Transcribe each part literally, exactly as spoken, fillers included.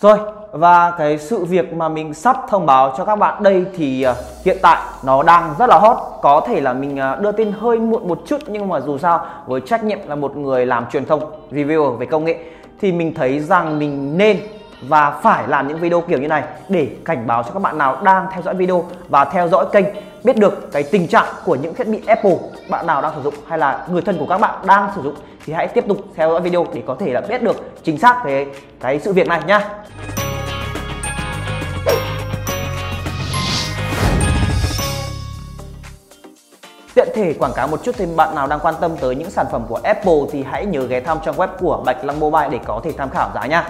Rồi, và cái sự việc mà mình sắp thông báo cho các bạn đây thì uh, hiện tại nó đang rất là hot. Có thể là mình uh, đưa tin hơi muộn một chút, nhưng mà dù sao với trách nhiệm là một người làm truyền thông, reviewer về công nghệ, thì mình thấy rằng mình nên và phải làm những video kiểu như này để cảnh báo cho các bạn nào đang theo dõi video và theo dõi kênh biết được cái tình trạng của những thiết bị Apple bạn nào đang sử dụng hay là người thân của các bạn đang sử dụng, thì hãy tiếp tục theo dõi video để có thể là biết được chính xác về cái sự việc này nhá. Tiện thể quảng cáo một chút thêm, bạn nào đang quan tâm tới những sản phẩm của Apple thì hãy nhớ ghé thăm trang web của Bạch Long Mobile để có thể tham khảo giá nha.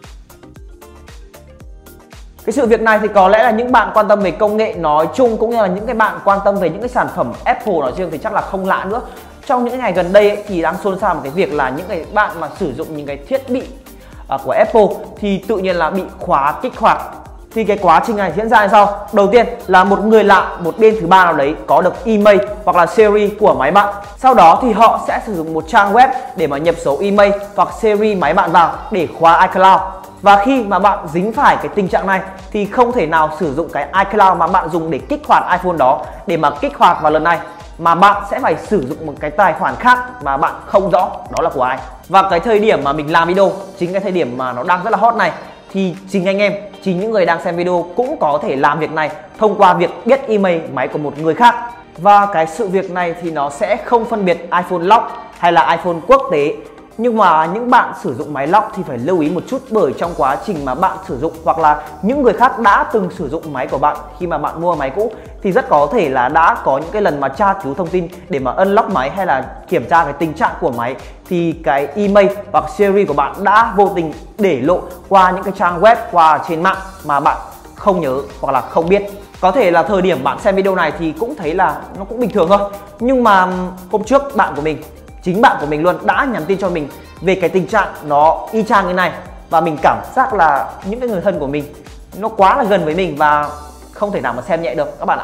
Cái sự việc này thì có lẽ là những bạn quan tâm về công nghệ nói chung cũng như là những cái bạn quan tâm về những cái sản phẩm Apple nói riêng thì chắc là không lạ nữa. Trong những ngày gần đây ấy, thì đang xôn xao một cái việc là những cái bạn mà sử dụng những cái thiết bị uh, của Apple thì tự nhiên là bị khóa kích hoạt. Thì cái quá trình này diễn ra như sau. Đầu tiên là một người lạ, một bên thứ ba nào đấy có được email hoặc là series của máy bạn. Sau đó thì họ sẽ sử dụng một trang web để mà nhập số email hoặc series máy bạn vào để khóa iCloud. Và khi mà bạn dính phải cái tình trạng này thì không thể nào sử dụng cái iCloud mà bạn dùng để kích hoạt iPhone đó để mà kích hoạt vào lần này, mà bạn sẽ phải sử dụng một cái tài khoản khác mà bạn không rõ đó là của ai. Và cái thời điểm mà mình làm video, chính cái thời điểm mà nó đang rất là hot này, thì chính anh em, chính những người đang xem video cũng có thể làm việc này thông qua việc biết email máy của một người khác. Và cái sự việc này thì nó sẽ không phân biệt iPhone lock hay là iPhone quốc tế. Nhưng mà những bạn sử dụng máy lock thì phải lưu ý một chút, bởi trong quá trình mà bạn sử dụng hoặc là những người khác đã từng sử dụng máy của bạn khi mà bạn mua máy cũ thì rất có thể là đã có những cái lần mà tra cứu thông tin để mà unlock máy hay là kiểm tra cái tình trạng của máy, thì cái email hoặc series của bạn đã vô tình để lộ qua những cái trang web, qua trên mạng mà bạn không nhớ hoặc là không biết. Có thể là thời điểm bạn xem video này thì cũng thấy là nó cũng bình thường thôi, nhưng mà hôm trước bạn của mình, chính bạn của mình luôn, đã nhắn tin cho mình về cái tình trạng nó y chang như này. Và mình cảm giác là những cái người thân của mình nó quá là gần với mình và không thể nào mà xem nhẹ được các bạn ạ.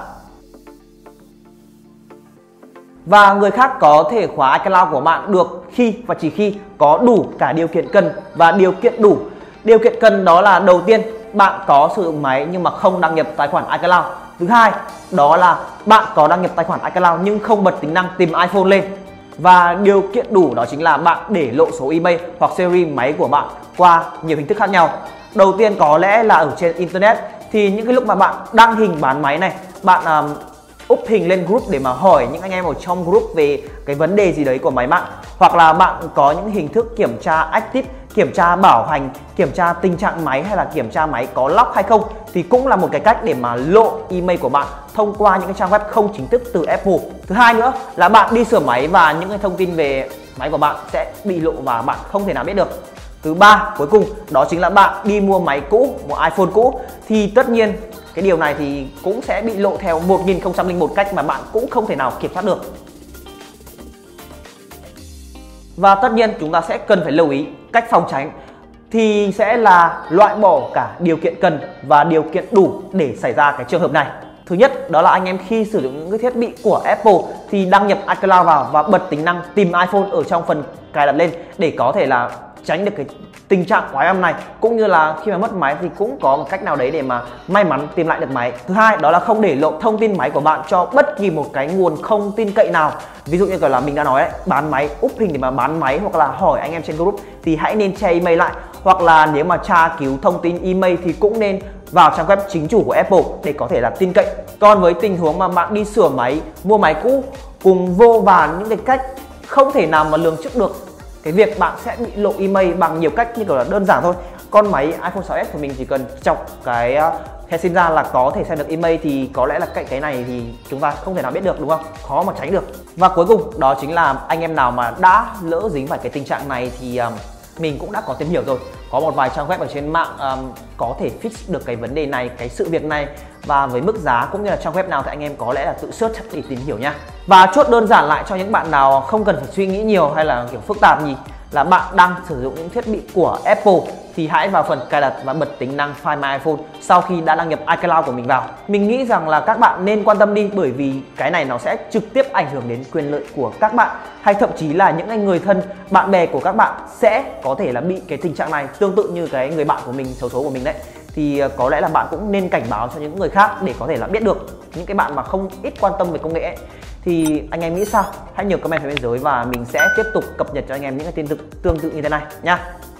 Và người khác có thể khóa iCloud của bạn được khi và chỉ khi có đủ cả điều kiện cần và điều kiện đủ. Điều kiện cần đó là đầu tiên, bạn có sử dụng máy nhưng mà không đăng nhập tài khoản iCloud. Thứ hai, đó là bạn có đăng nhập tài khoản iCloud nhưng không bật tính năng tìm iPhone lên. Và điều kiện đủ đó chính là bạn để lộ số email hoặc series máy của bạn qua nhiều hình thức khác nhau. Đầu tiên có lẽ là ở trên internet, thì những cái lúc mà bạn đăng hình bán máy này, bạn um, up hình lên group để mà hỏi những anh em ở trong group về cái vấn đề gì đấy của máy bạn, hoặc là bạn có những hình thức kiểm tra active, kiểm tra bảo hành, kiểm tra tình trạng máy hay là kiểm tra máy có lock hay không, thì cũng là một cái cách để mà lộ email của bạn thông qua những cái trang web không chính thức từ Apple. Thứ hai nữa là bạn đi sửa máy và những cái thông tin về máy của bạn sẽ bị lộ và bạn không thể nào biết được. Thứ ba, cuối cùng, đó chính là bạn đi mua máy cũ, một iPhone cũ, thì tất nhiên cái điều này thì cũng sẽ bị lộ theo một nghìn không trăm lẻ một cách mà bạn cũng không thể nào kiểm soát được. Và tất nhiên chúng ta sẽ cần phải lưu ý cách phòng tránh thì sẽ là loại bỏ cả điều kiện cần và điều kiện đủ để xảy ra cái trường hợp này. Thứ nhất đó là anh em khi sử dụng những cái thiết bị của Apple thì đăng nhập iCloud vào và bật tính năng tìm iPhone ở trong phần cài đặt lên để có thể là tránh được cái tình trạng oái âm này, cũng như là khi mà mất máy thì cũng có một cách nào đấy để mà may mắn tìm lại được máy. Thứ hai đó là không để lộ thông tin máy của bạn cho bất kỳ một cái nguồn không tin cậy nào. Ví dụ như là mình đã nói đấy, bán máy, úp hình để mà bán máy hoặc là hỏi anh em trên group thì hãy nên che email lại, hoặc là nếu mà tra cứu thông tin email thì cũng nên vào trang web chính chủ của Apple để có thể là tin cậy. Còn với tình huống mà bạn đi sửa máy, mua máy cũ cùng vô vàn những cái cách không thể nào mà lường trước được cái việc bạn sẽ bị lộ email bằng nhiều cách, như kiểu là đơn giản thôi. Con máy iPhone sáu S của mình chỉ cần chọc cái thẻ sim ra là có thể xem được email, thì có lẽ là cái cái này thì chúng ta không thể nào biết được, đúng không? Khó mà tránh được. Và cuối cùng đó chính là anh em nào mà đã lỡ dính phải cái tình trạng này thì um, mình cũng đã có tìm hiểu rồi. Có một vài trang web ở trên mạng um, có thể fix được cái vấn đề này, cái sự việc này, và với mức giá cũng như là trang web nào thì anh em có lẽ là tự search để tìm hiểu nha. Và chốt đơn giản lại cho những bạn nào không cần phải suy nghĩ nhiều hay là kiểu phức tạp gì, là bạn đang sử dụng những thiết bị của Apple thì hãy vào phần cài đặt và bật tính năng Find My iPhone sau khi đã đăng nhập iCloud của mình vào. Mình nghĩ rằng là các bạn nên quan tâm đi, bởi vì cái này nó sẽ trực tiếp ảnh hưởng đến quyền lợi của các bạn, hay thậm chí là những người thân, bạn bè của các bạn sẽ có thể là bị cái tình trạng này, tương tự như cái người bạn của mình, xấu số của mình đấy. Thì có lẽ là bạn cũng nên cảnh báo cho những người khác để có thể là biết được. Những cái bạn mà không ít quan tâm về công nghệ ấy, thì anh em nghĩ sao? Hãy nhớ comment phía bên dưới và mình sẽ tiếp tục cập nhật cho anh em những cái tin tức tương tự như thế này nha.